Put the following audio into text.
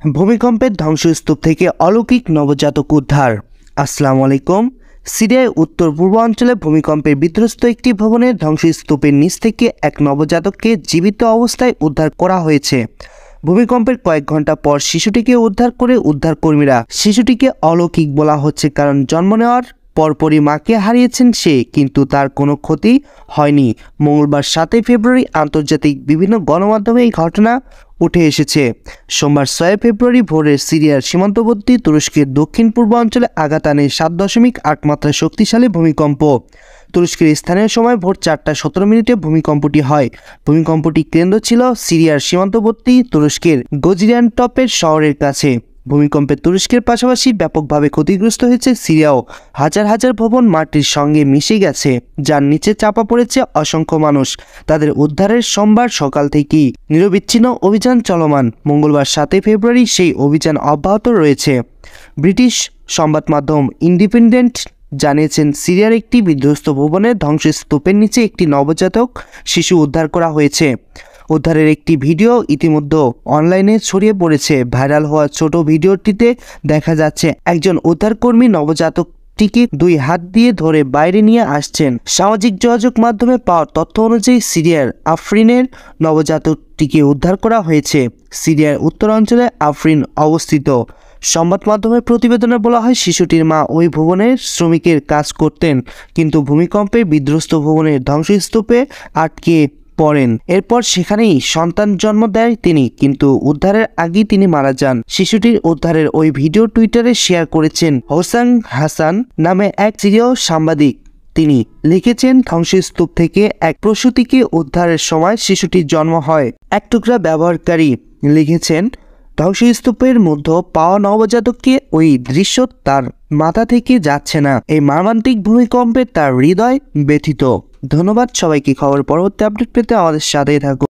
ভূমিকম্পের ধ্বংসস্তূপ থেকে অলৌকিক নবজাতক উদ্ধার। আসসালামু আলাইকুম। সিরিয়ার উত্তর পূর্বাঞ্চলে ভূমিকম্পের বিধ্বস্ত একটি ভবনের ধ্বংসস্তূপের নিচ থেকে এক নবজাতককে জীবিত অবস্থায় উদ্ধার করা হয়েছে। ভূমিকম্পের কয়েক ঘন্টা পর শিশুটিকে উদ্ধার করে উদ্ধারকর্মীরা। শিশুটিকে অলৌকিক বলা হচ্ছে কারণ জন্ম নেওয়ার পরপরই মাকে হারিয়েছেন সে, কিন্তু তার কোনো ক্ষতি হয়নি। মঙ্গলবার 7 ফেব্রুয়ারি আন্তর্জাতিক বিভিন্ন গণমাধ্যমে এই ঘটনা উঠে এসেছে। সোমবার 6 ফেব্রুয়ারি ভোরে সিরিয়ার সীমান্তবর্তী তুরস্কের দক্ষিণ পূর্ব অঞ্চলে আঘাত আনে 7.8 মাত্রার শক্তিশালী ভূমিকম্প। তুরস্কের স্থানীয় সময় ভোর 4:17 ভূমিকম্পটি হয়। ভূমিকম্পটি কেন্দ্র ছিল সিরিয়ার সীমান্তবর্তী তুরস্কের গজিয়ানটপের শহরের কাছে। ভূমিকম্পে তুরস্কের পাশাপাশি ব্যাপকভাবে ক্ষতিগ্রস্ত হয়েছে সিরিয়াও। হাজার হাজার ভবন মাটির সঙ্গে মিশে গেছে, যার নিচে চাপা পড়েছে অসংখ্য মানুষ। তাদের উদ্ধারের সোমবার সকাল থেকেই নিরবিচ্ছিন্ন অভিযান চলমান। মঙ্গলবার 7 ফেব্রুয়ারি সেই অভিযান অব্যাহত রয়েছে। ব্রিটিশ সংবাদ মাধ্যম ইন্ডিপেন্ডেন্ট জানিয়েছেন, সিরিয়ার একটি বিধ্বস্ত ভবনের ধ্বংসস্তূপের নিচে একটি নবজাতক শিশু উদ্ধার করা হয়েছে। উদ্ধারের একটি ভিডিও ইতিমধ্যে অনলাইনে ছড়িয়ে পড়েছে। ভাইরাল হওয়া ছোট ভিডিওটিতে দেখা যাচ্ছে একজন উদ্ধারকর্মী নবজাতকটিকে 2 হাত দিয়ে ধরে বাইরে নিয়ে আসছেন। সামাজিক যোগাযোগ মাধ্যমে পাওয়া তথ্য অনুযায়ী সিরিয়ার আফরিনের নবজাতকটিকে উদ্ধার করা হয়েছে। সিরিয়ার উত্তরাঞ্চলে আফরিন অবস্থিত। সংবাদ মাধ্যমের প্রতিবেদনে বলা হয়, শিশুটির মা ওই ভবনের শ্রমিকের কাজ করতেন, কিন্তু ভূমিকম্পে বিধ্বস্ত ভবনের ধ্বংসস্তূপে আটকে পড়েন। এরপর সেখানেই সন্তান জন্ম দেয় তিনি, কিন্তু উদ্ধারের আগেই তিনি মারা যান। শিশুটির উদ্ধারের ওই ভিডিও টুইটারে শেয়ার করেছেন হোসাং হাসান নামে এক সিরীয় সাংবাদিক। তিনি লিখেছেন, ধ্বংসস্তূপ থেকে এক প্রসূতিকে উদ্ধারের সময় শিশুটির জন্ম হয়। এক টুকরা ব্যবহারকারী লিখেছেন, ধ্বংসস্তূপের মধ্যে পাওয়া নবজাতককে ওই দৃশ্য তার মাথা থেকে যাচ্ছে না। এই মর্মান্তিক ভূমিকম্পে তার হৃদয় ব্যথিত। ধন্যবাদ সবাইকে। খবর পরবর্তী আপডেট পেতে আমাদের সাথেই থাকুন।